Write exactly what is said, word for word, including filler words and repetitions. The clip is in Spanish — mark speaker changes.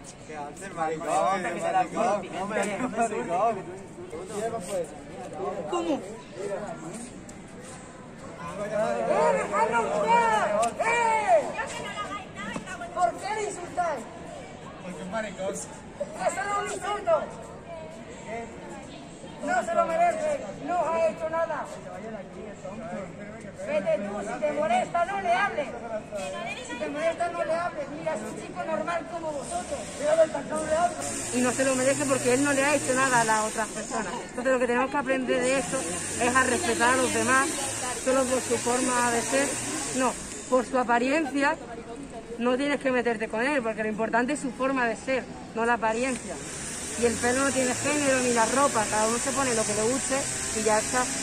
Speaker 1: ¿Qué haces, maricón?
Speaker 2: Que te la maricón.
Speaker 3: ¿Cómo? ¡Eh, dejadlo usted! ¡Eh! ¿Por qué le insultáis?
Speaker 1: Porque es maricón.
Speaker 3: ¡Eso no es un insulto! No se lo merece, no os ha hecho nada. Vete tú, si te molesta no le hables. Si te molesta no le hables. Mira, es un chico normal como vosotros. Y no se lo merece porque él no le ha hecho nada a las otras personas. Entonces lo que tenemos que aprender de esto es a respetar a los demás, solo por su forma de ser. No, por su apariencia no tienes que meterte con él, porque lo importante es su forma de ser, no la apariencia. Y el pelo no tiene género ni la ropa, cada uno se pone lo que le guste y ya está.